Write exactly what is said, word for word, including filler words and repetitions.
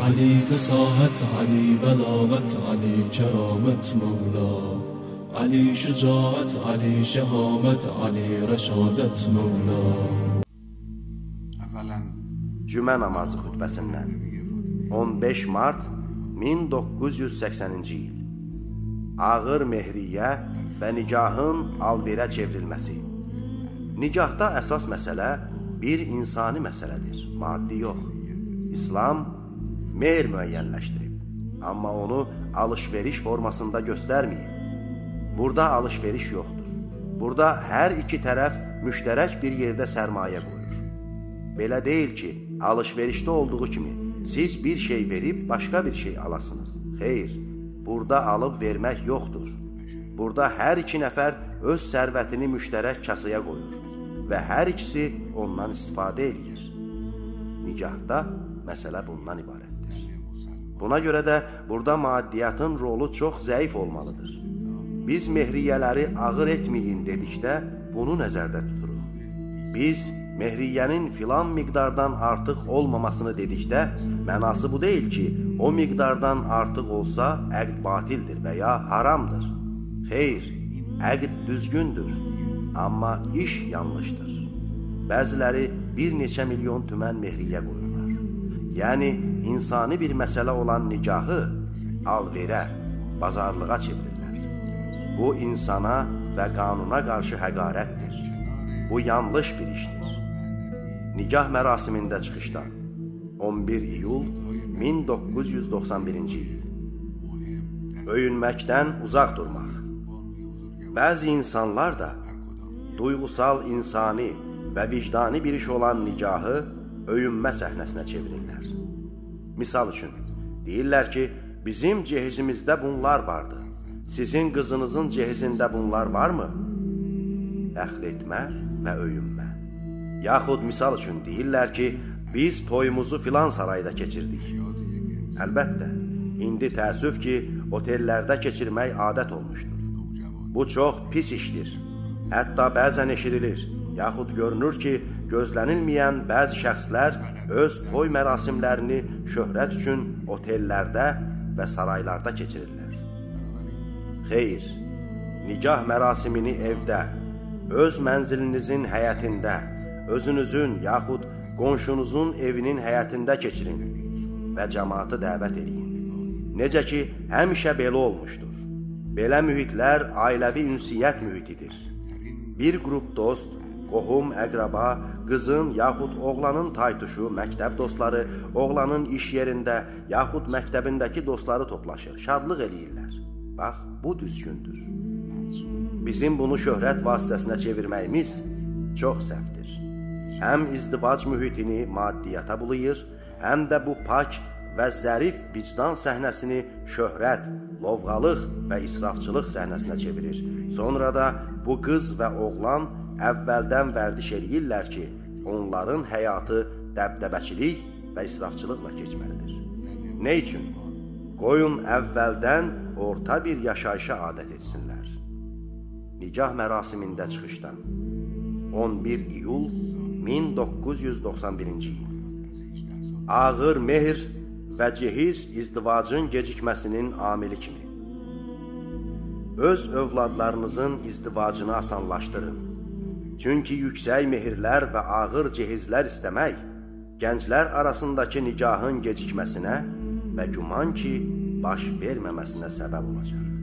علی فصاحت، علی بلاغت، علی کرامت مولا، علی şücaət, علی şehamət, علی rəşadət مولا. Cümə namazı xütbəsindən on beş mart min doqquz yüz səksəninci il. Ağır mehriyə və nikahın alverə çevrilməsi. Nikahda əsas məsələ bir insani məsələdir, maddi yox. İslam mehr müəyyənləşdirib, amma onu alış-veriş formasında göstərməyib. Burada alış-veriş yoxdur. Burada hər iki tərəf müştərək bir yerdə sərmayə qoyur. Belə deyil ki, alış-verişdə olduğu kimi siz bir şey verib başqa bir şey alasınız. Xeyr, burada alıb vermək yoxdur. Burada hər iki nəfər öz sərvətini müştərək kasaya qoyur və hər ikisi ondan istifadə edir. Nikahda məsələ bundan ibarətdir. Buna görə də burada maddiyyatın rolu çox zəif olmalıdır. Biz mehriyələri ağır etməyin dedikdə bunu nəzərdə tuturuq. Biz mehriyyənin filan miqdardan artıq olmamasını dedikdə mənası bu deyil ki, o miqdardan artıq olsa əqd batildir və ya haramdır. Xeyr, əqd düzgündür, amma iş yanlışdır. Bəziləri bir neçə milyon tümən mehriyyə qoyurlar. Yəni, insani bir məsələ olan nikahı alverə, bazarlığa çevirirlər. Bu, insana və qanuna qarşı həqarətdir. Bu, yanlış bir işdir. Nikah mərasimində çıxışdan on bir iyul min doqquz yüz doxsan birinci il. Öyünməkdən uzaq durmaq. Bəzi insanlar da duyğusal, insani və vicdani bir iş olan nikahı öyünmə səhnəsinə çevirirlər. Misal üçün, deyirlər ki, bizim cehizimizdə bunlar vardı. Sizin qızınızın cehizində bunlar varmı? Əxl etmə və öyünmə. Yaxud misal üçün deyirlər ki, biz toyumuzu filan sarayda keçirdik. Əlbəttə, indi təəssüf ki, otellərdə keçirmək adət olmuşdur. Bu çox pis işdir. Hətta bəzən eşidilir, yaxud görünür ki, gözlənilməyən bəzi şəxslər öz toy mərasimlərini şöhrət üçün otellərdə və saraylarda keçirirlər. Xeyr, nikah mərasimini evdə, öz mənzilinizin həyətində, özünüzün yaxud qonşunuzun evinin həyətində keçirin və cəmaatı dəvət edin. Necə ki, həmişə belə olmuşdur. Belə mühitlər ailəvi ünsiyyət mühitidir. Bir qrup dost, qohum, əqraba, qızın yaxud oğlanın taytuşu, məktəb dostları, oğlanın iş yerində yaxud məktəbindəki dostları toplaşır, şadlıq eləyirlər. Bax, bu düzgündür. Bizim bunu şöhrət vasitəsinə çevirməyimiz çox səhvdir. Həm izdivac mühitini maddiyyata bulayır, həm də bu pak və zərif vicdan səhnəsini şöhrət, lovğalıq və israfçılıq səhnəsinə çevirir. Sonra da bu qız və oğlan əvvəldən vərdiş eləyirlər ki, onların həyatı dəbdəbəçilik və israfçılıqla keçməlidir. Nə üçün? Qoyun əvvəldən orta bir yaşayışa adət etsinlər. Nikah mərasimində çıxışdan on bir iyul min doqquz yüz doxsan birinci il. Ağır mehr və cehiz izdivacın gecikməsinin amili kimi. Öz övladlarınızın izdivacını asanlaşdırın. Çünki yüksək mehirlər və ağır cehizlər istəmək gənclər arasındakı nikahın gecikməsinə və güman ki, baş verməməsinə səbəb olacaq.